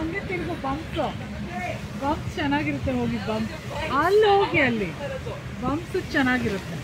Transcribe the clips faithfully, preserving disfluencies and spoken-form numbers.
ಹಂಗೆ ತಿರ್ಗು bumps bumps ಚೆನ್ನಾಗಿರುತ್ತೆ ಹೋಗಿ ಬಂಪ್ ಅಲ್ಲಿ ಹೋಗಿ ಅಲ್ಲಿ ಬಂಪ್ಸ್ ಚೆನ್ನಾಗಿರುತ್ತೆ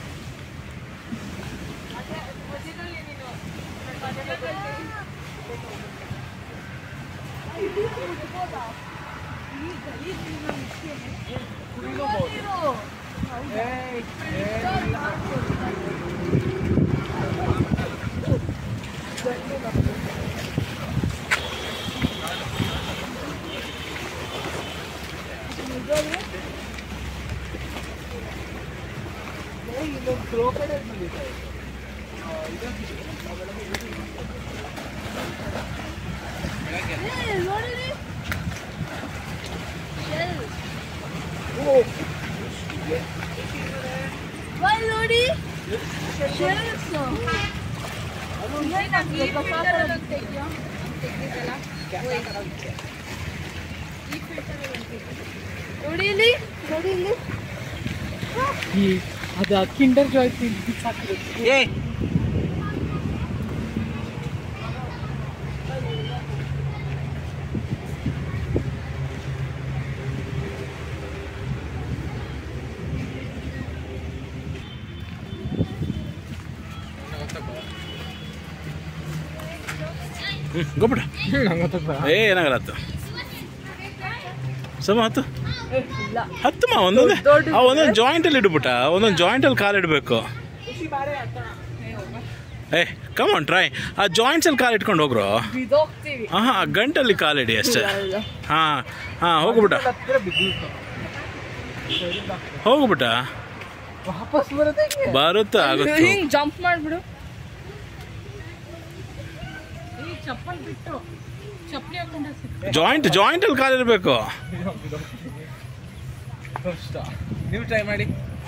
ಅದು ಕಿಂಡರ್ ಜಾಯ್ ಸಾಕಿರುತ್ತೆ ಗೊಬ್ಬರ ಏ ಏನಾಗಲ್ಲ ಹತ್ತು ಸಮ ಹತ್ತು ಹತ್ತಮ್ಮ ಒಂದೊಂದು ಒಂದೊಂದು ಜಾಯಿಂಟಲ್ಲಿ ಇಡ್ಬಿಟ್ಟ ಒಂದೊಂದು ಜಾಯಿಂಟಲ್ಲಿ ಕಾಲು ಇಡಬೇಕು ಏ ಕಮಾನ್ ಟ್ರೈ ಆ ಜಾಯಿಂಟ್ಸಲ್ಲಿ ಕಾಲು ಇಟ್ಕೊಂಡು ಹೋಗ್ರು ಹಾಂ ಹಾಂ ಗಂಟಲ್ಲಿ ಕಾಲಿಡಿ ಅಷ್ಟೇ ಹಾಂ ಹಾಂ ಹೋಗ್ಬಿಟ್ಟ ಹೋಗ್ಬಿಟ್ಟ ಬರುತ್ತಾ ಆಗುತ್ತೆ ಜಂಪ್ ಮಾಡ್ಬಿಡು ಚಪ್ಪಲ್ ಬಿಟ್ಟು ಚಪ್ಪಲಿ ಹಾಕೊಂಡ ಜಾಯಿಂಟ್ ಜಾಯಿಂಟಲ್ಲಿ ಕಾಲಿರಬೇಕು ನೀವು ಟ್ರೈ ಮಾಡಿ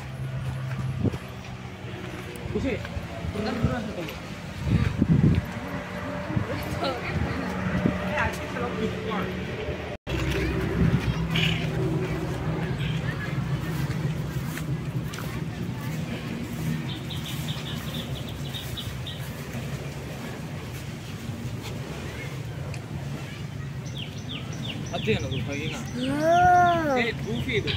ಅದೇನದು ಗೂಫಿ ಇದು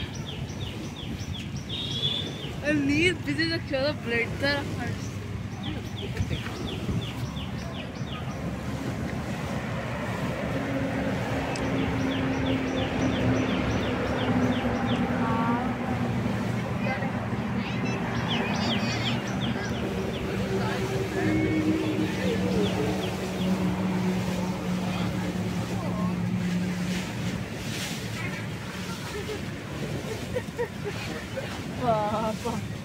ನೀರು ಬಿದ್ದಿದ ಚಲೋ ಬ್ಲಡ್ ತರ Papa.